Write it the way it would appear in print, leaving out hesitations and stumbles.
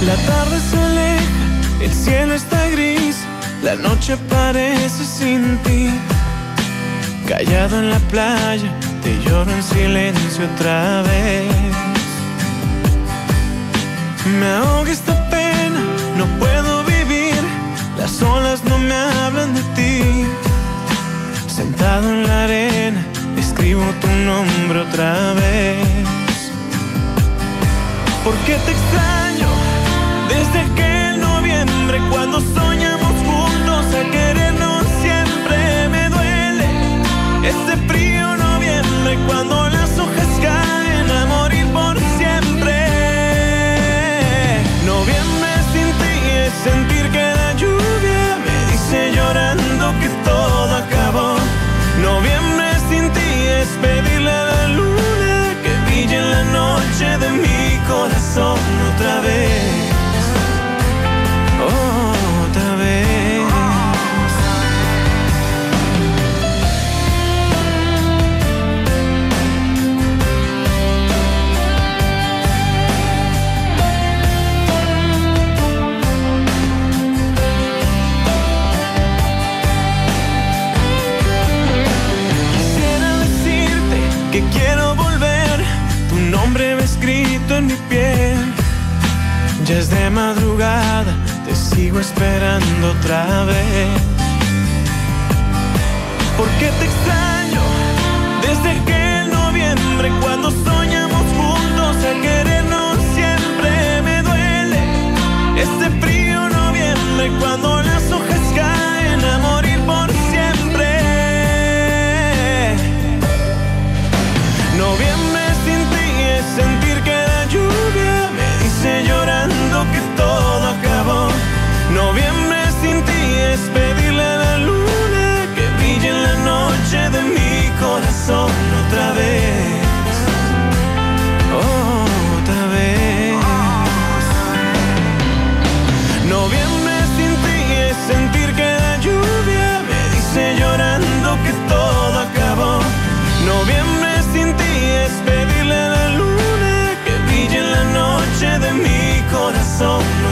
La tarde se aleja, el cielo está gris, la noche parece sin ti. Callado en la playa, te lloro en silencio otra vez. Me ahoga esta pena, no puedo vivir, las olas no me hablan de ti. Sentado en la arena, escribo tu nombre otra vez. ¿Por qué te extraño? Desde aquel noviembre cuando soñamos juntos a querernos siempre. Me duele este frío noviembre cuando las hojas caen a morir por siempre. Noviembre sin ti es sentir que la lluvia me dice llorando que todo acabó. Noviembre sin ti es pedirle a la luna que brille en la noche de mi corazón otra vez. Otra vez. Quisiera decirte que quiero volver, tu nombre va escrito en mi piel. Ya es de madrugada, te sigo esperando otra vez. ¿Por qué te extraño? Desde aquel noviembre cuando soñamos juntos a querernos siempre. Me duele este frío noviembre cuando las hojas caen a morir por siempre. Noviembre sin ti es sentir que la lluvia me dice llorando que todo acabó. Noviembre sin ti es pedirle a la luna que brille en la noche de mi corazón otra vez. Otra vez. Noviembre sin ti es sentir que la lluvia me dice llorando que todo acabó. Noviembre sin ti es pedirle a la luna que brille en la noche de mi corazón